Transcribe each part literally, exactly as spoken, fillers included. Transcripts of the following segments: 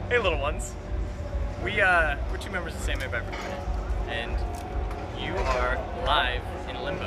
Hey, little ones. We, uh, we're two members of Sandman Viper Command, and you are live in Limbo.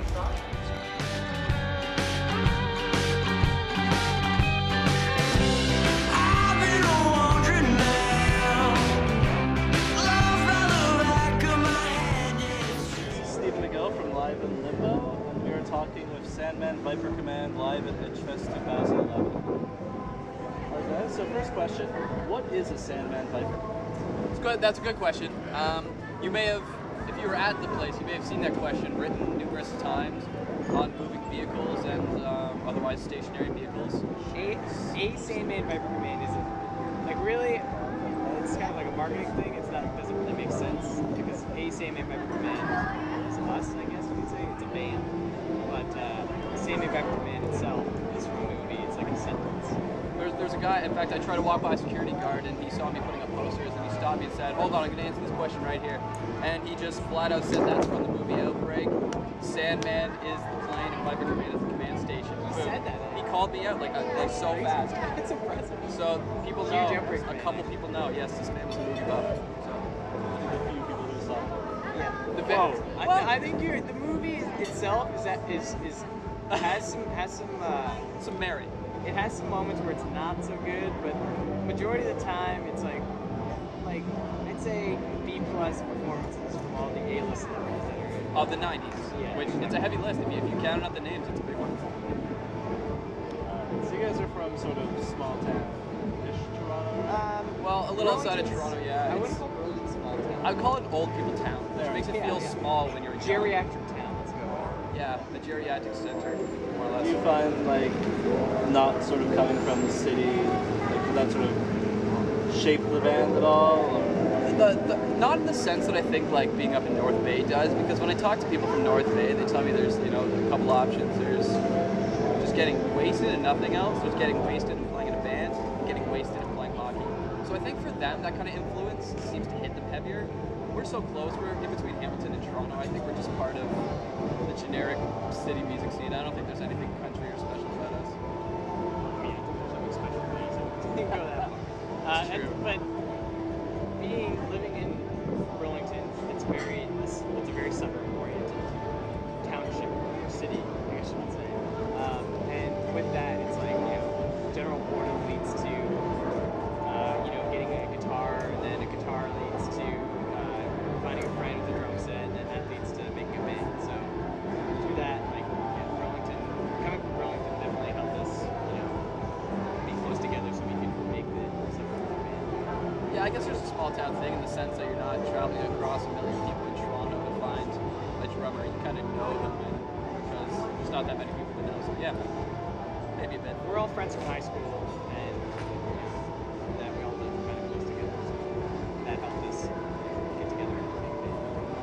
Stephen McGill from Live in Limbo, and we are talking with Sandman Viper Command live at Edgefest two thousand eleven. Alright guys, so first question, what is a Sandman Viper? It's good. That's a good question. Um, you may have, if you were at the place, you may have seen that question written numerous times on moving vehicles and um, otherwise stationary vehicles. A, a Sandman Viper Command isn't, like really, it's kind of like a marketing thing. It's not, it doesn't really make sense because a Sandman Viper Command is us, I guess you could say. It's a band. But uh, the Sandman Viper Command itself is from a movie. It's like a sentence. There's, there's a guy, in fact, I tried to walk by a security guard and he saw me putting up posters and he stopped me and said, hold on, I'm going to answer this question right here. And he just flat out said that's from the movie Outbreak. Sandman is the plane and Viper Command is the command station. He Boom. said that. Eh? He called me out like, like so fast. It's impressive. So people Huge know, Outbreak a fan. couple people know, yes, this man was a movie buff. So. The few people who saw it. Yeah. The Whoa. vid- I, well, th I think you're, the movie itself is that is is has some has some uh, some merit. it has some moments where it's not so good, but majority of the time it's like like I'd say B plus performances from all the A-list celebrities that are in. Of the nineties, Yeah. which it's a heavy list. If you, if you count out the names, it's a big one. Alright, so you guys are from sort of small town-ish Toronto, right? Um, Well, a little outside of Burlington's- Toronto, yeah. I it's- wouldn't call Burlington small town. I would call it old people town, which There. makes it Yeah, feel yeah. small when you're young. Geriatric town. Let's go with. Yeah, the geriatric center, more or less. Do you find, like, not sort of coming from the city, like, did that sort of shape the band at all? Or? The, the, not in the sense that I think like being up in North Bay does, because when I talk to people from North Bay, they tell me there's you know a couple options. There's just getting wasted and nothing else. There's getting wasted and playing in a band, and getting wasted and playing hockey. So I think for them that kind of influence seems to hit them heavier. We're so close. We're in between Hamilton and Toronto. I think we're just part of the generic city music scene. I don't think there's anything country or special about us. I mean, there's nothing special reason to go that far. Uh, It's and, true. but being living in Burlington, it's very it's, it's a very suburb oriented township or city, I guess you would say. Um, and with that, it's like you know, general boredom leads to uh, you know getting a guitar, and then a guitar leads to uh, finding a friend with a drum set, and then that leads to making a band. So through that, like yeah, Burlington, coming from Burlington definitely helped us, you know, be close together so we could make the suburb band. Yeah, I guess there's a small town thing in the sense that you're not traveling across a million people in Toronto to find a drummer. You kind of know them and because there's not that many people to know. So yeah, maybe a bit. We're all friends from high school, and you know, that we all live kind of close together, so that helped us get together and make a band.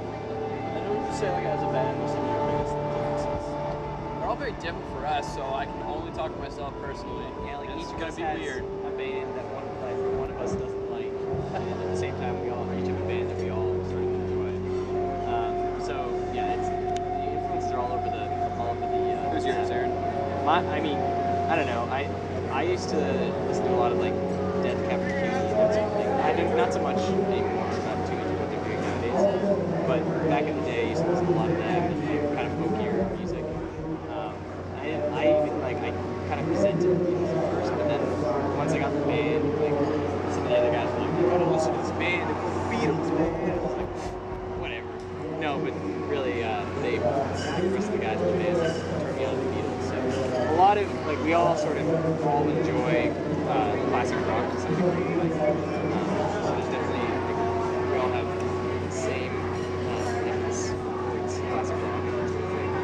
And who would you say, like, as a band, are some of your biggest influences? They're all very different for us, so I can only talk for myself personally. Yeah, like And each it's of gonna us be has weird. a band that one like one of us doesn't like, and at the same time we all each have a band that we all sort of enjoy. Um, so yeah, it's the influences are all over the all over the. Uh, Who's yours, Aaron? My, I mean, I don't know. I I used to listen to a lot of like Death Cab for Cutie, that sort of thing. I do not so much anymore. I'm not too into what they're doing nowadays. But back in the day, I used to listen to a lot of them and like, kind of folkier music. Um, I I even like I kind of resented the Beatles at first, but then once I got the band, like some of the other guys were like, "You gotta listen to this band. They're called the Beatles, man." I was like, whatever. No, but really, uh, they the rest of the guys in the band turned me on to the Beatles. So a lot of like we all sort of all enjoy uh, classic rock to some degree. Like, um, so there's definitely I think we all have the same uh, preference towards classic rock and that sort of thing.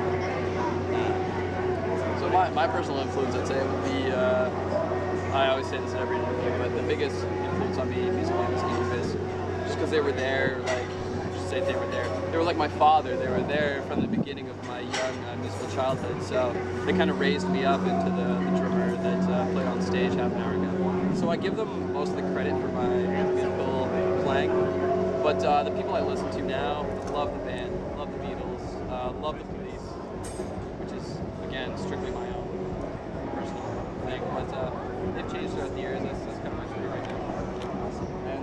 Uh, So my, my personal influence, I'd say, would be, uh, I always say this in every interview, but the biggest influence on me musically was Incubus. Just because they were there, like, just say they were there. They were like my father. They were there from the beginning of my young uh, musical childhood. So they kind of raised me up into the, the drummer that uh, played on stage half an hour ago. So I give them most of the credit for my musical playing. But uh, the people I listen to now love the band, love the Beatles, uh, love the Police, which is, again, strictly my own personal thing. But uh, they've changed throughout the years. That's, that's kind of my story right now.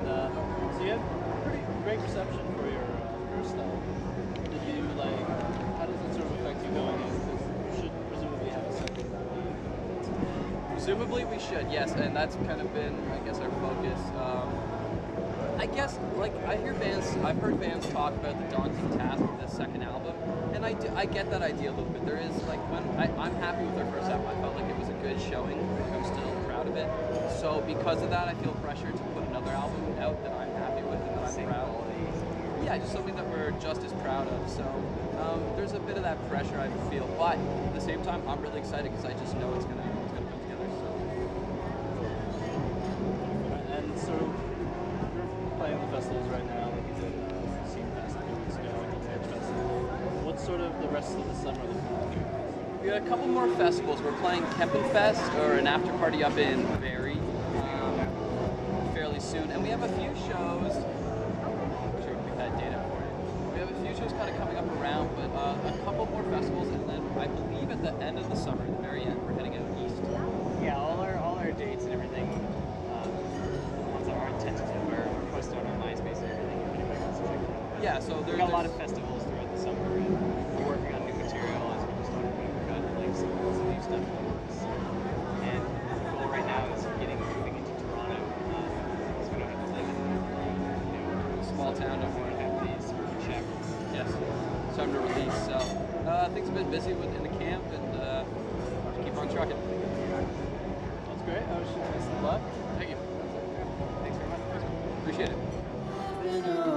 reception for your uh, your style? Did you like? How does it sort of affect you going in? Because you should presumably have a separate. Presumably we should, yes, and that's kind of been, I guess, our focus. Um, I guess, like, I hear bands, I've heard bands talk about the daunting task of this second album, and I do, I get that idea a little bit. There is, like, when I, I'm happy with our first album, I felt like it was a good showing. I'm still proud of it. So because of that, I feel pressure to put another album out that I'm happy with and that I'm Same proud of. quality. Yeah, just something that we're just as proud of. So um, there's a bit of that pressure I feel, but at the same time, I'm really excited because I just know it's gonna it's gonna come together. So And sort of, you're playing the festivals right now, like you did uh, Scene Fest a few weeks ago, and the Edge Festival. What's sort of the rest of the summer looking like? we got a couple more festivals. We're playing Kempen Fest or an after party up in Barrie um, fairly soon, and we have a few shows. I'm sure we had data for you. We have a few shows kind of coming up around, but uh, a couple more festivals, and then I believe at the end of the summer, the very end, we're heading out east. Yeah, all our all our dates and everything, um, the ones that aren't tentative are, are posted on our MySpace and everything. If anybody wants to check it out. Yeah, so We there, got a lot there's- of festivals throughout the summer, and we're working on new material as we just talked about. We've got like some, some new stuff in the works. And the goal right now is getting moving into Toronto, um, because we don't have to live in you know Small town no We more. don't have these shackles. Yes, it's time to release. So uh, things have been busy with in the camp, and uh, just keep on trucking. That's great. I wish you the best of luck. Thank you. Thanks very much. Appreciate it.